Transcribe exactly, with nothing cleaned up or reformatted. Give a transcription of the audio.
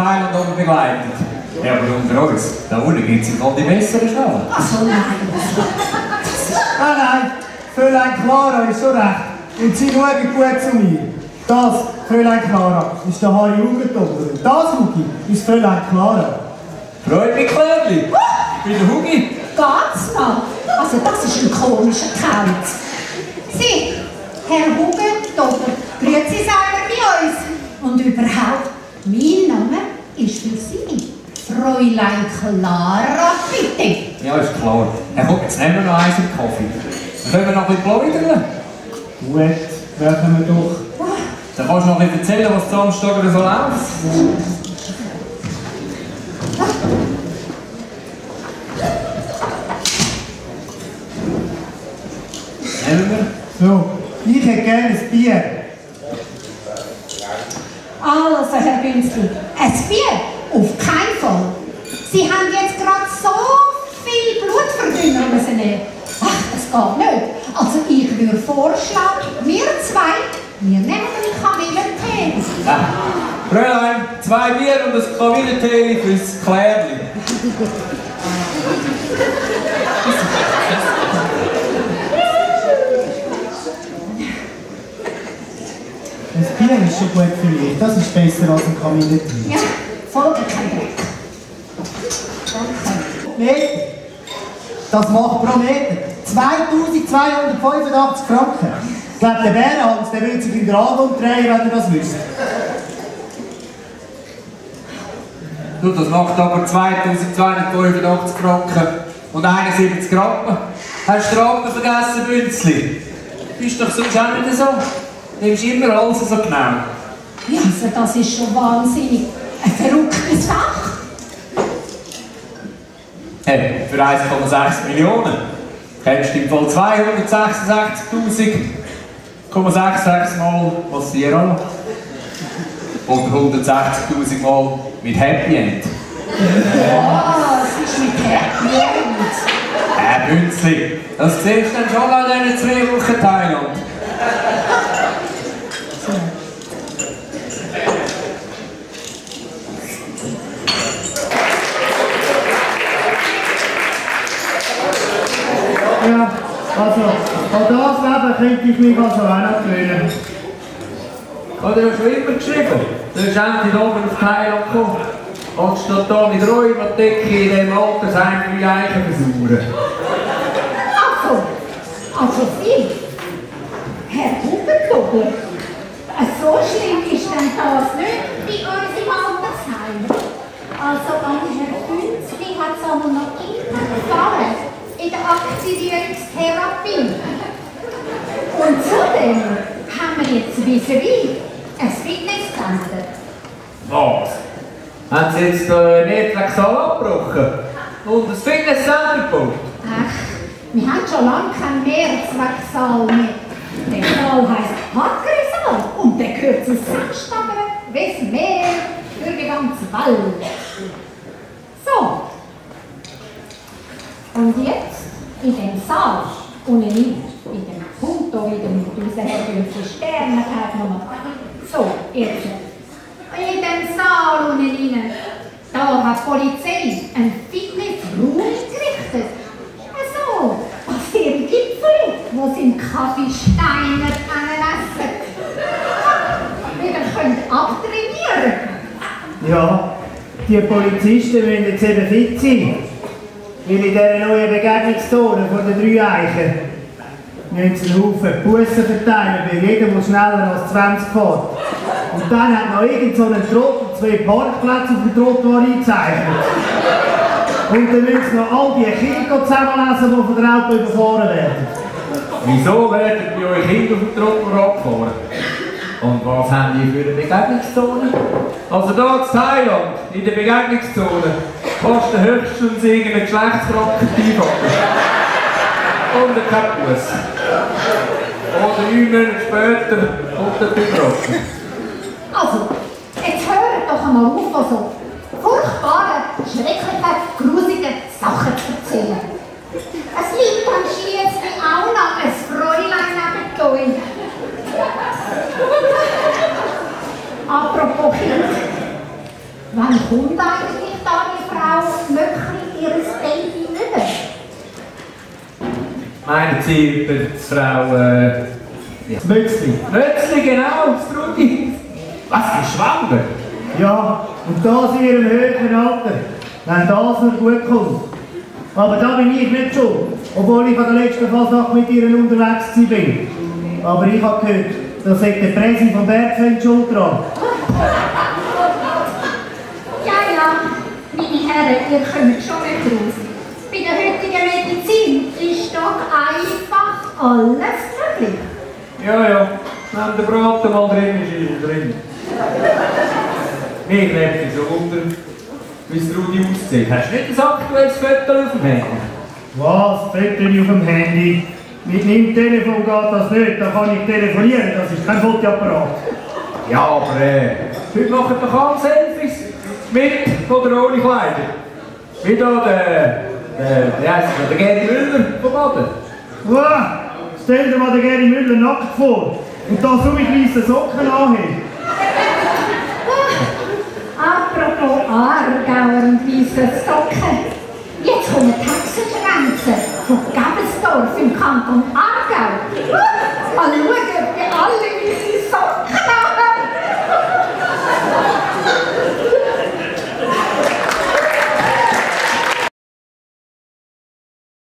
Thailand oben begleitet. Ja, aber unter uns, da unten gibt es die bessere Schale. Ach so, nein. Nein, nein, Fräulein Clara ist schon recht. Und sie schauen gut zu mir. Das, Fräulein Clara, ist der Harry Hugentober. Und das, Hugi, ist Fräulein Clara. Freut mich, Klärli. Ich bin der Hugi. Ganz noch. Also das ist ein komischer Kauz. Sie, Herr Hugentober, grüezi sagen bei uns. Und überhaupt, mein Name ist für Sie Fräulein Clara, bitte. Ja, ist klar. Herr, komm, jetzt nehmen wir noch eins im Kaffee. Dann können wir noch ein bisschen plaudern. Gut, werden wir doch. Dann kannst du noch ein bisschen erzählen, was zu Samstag so läuft. Nehmen wir. So, ich hätte gerne ein Bier. Also, Herr Bünzli, ein Bier? Auf keinen Fall. Sie haben jetzt gerade so viel Blutverdünner müssen nehmen. Ach, das geht nicht. Also, ich würde vorschlagen, wir zwei, wir nehmen einen Kamillentee. Ja. Fräulein, zwei Bier und ein Kamillentee fürs Klärli. Ein Bier ist schon gut für mich. Das ist besser als ein Kamillentee. Ja, folge kein Dreck. Meter. Das macht pro Meter zweitausendzweihundertfünfundachtzig Franken. Ich glaube, der Bärhans, der würde sich in den Rad umdrehen, wenn er das wüsste. Du, das macht aber zweitausendzweihundertfünfundachtzig Franken und einundsiebzig Rappen. Hast du die Rappen vergessen, Bünzli? Ist doch sonst auch nicht so. Du nimmst immer alles so genau. Ja, also das ist schon wahnsinnig. Ein verrücktes Fach. Hey, für eins Komma sechs Millionen kennst du im Fall zweihundertsechsundsechzigtausend Komma sechsundsechzig Mal passieren. Oder hundertsechzigtausend Mal mit Happy End. Ja, es ist mit Happy End. Äh, Bünzli, das siehst du dann schon an diesen zwei Wochen Thailand. Ja, also, an das Leben könnte ich mich also auch noch gewöhnen. Hat er schon immer geschrieben? Du bist endlich oben auf Thailand gekommen. Anstatt da mit Rheumadecke in diesem Altersheim drei Eichen versuchen. Also, also Sie, Herr Hugentober, so schlimm ist denn das nicht bei uns im Altersheim. Also an Herrn Bünzli hat es aber noch immer gefallen in der Aktivierungstherapie. Und zudem haben wir jetzt vis-à-vis ein Fitnesscenter. Was? Haben Sie jetzt den Netflix-Saal abgebrochen? Und das Fitnesscenter gebaut? Ach, wir haben schon lange keinen Mehrzwecksaal mehr. Der Saal heisst Hackeresaal und der gehört zu Sechstabern, wie Meer für die ganze Welt. So. Und jetzt in dem Saal, unten in dem Punto wieder mit unseren herrlichen Sternen, so, jetzt. In dem Saal unten rein, da hat die Polizei einen Fitnessraum eingerichtet. So, was ihre Gipfel, wo sie im Kaffee Steiner essen. Wir können abtrainieren. Ja, die Polizisten müssen jetzt eben fit sein. Weil in dieser neuen Begegnungszone von den drei Eichen müssen sie einen Haufen Bussen verteilen, weil jeder, der schneller als zwanzig fährt. Und dann hat noch irgend so ein Trottel zwei Parkplätze auf dem Trottoir eingezeichnet. Und dann müssen sie noch all die Kinder zusammenlesen, die von der Auto überfahren werden. Wieso werden bei euch Kinder auf dem Trottoir abgefahren? Und was haben die für eine Begegnungszone? Also hier in Thailand, in der Begegnungszone, kostet höchstens irgendeine Geschlechtskrankheit einpacken. Und kein Bus. Oder neun Monate später kommt der Überraschung. Also, jetzt hört doch einmal auf, von so furchtbaren, schrecklichen, grusigen Sachen zu erzählen. Es liegt am Schliesslich auch noch ein Fräulein neben euch. Apropos Kind. Wann kommt eigentlich da die Frau Möckli ihres Baby über? Meinen Sie über die Frau, äh... ja. Mötzli. Mötzli, genau, das Trudi. Was, die ist schwanger? Ja, und das in ihrem höheren Alter, wenn das nur gut kommt. Aber da bin ich nicht schuld, obwohl ich an der letzten Fasnacht mit ihr unterwegs war. Aber ich habe gehört, da sagt der Präsi vom Bergfeld schuld dran. Ja, ja, meine Herren, ihr kommt schon nicht raus. Bei der heutigen Medizin ist doch einfach alles möglich. Ja, ja, wenn der Braten mal drin ist, ist er drin. Mich nimmt es so wunder, wie es Rudi aussieht. Hast du nicht ein aktuelles Foto auf dem Handy? Was? Foto auf dem Handy? Mit meinem Telefon geht das nicht, da kann ich telefonieren, das ist kein Fotoapparat. Ja, aber äh, heute machen doch alle Selfies. Mit oder ohne Kleider. Wie da der, der, der, heisst der Geri Müller vom Baden. Wow, stell dir mal den Geri Müller nackt vor. Und da so mit weißen Socken anheben. Apropos Aargauer und weisse Socken. Jetzt kommen Taxengrenzen von Gebelsdorf im Kanton Aargau.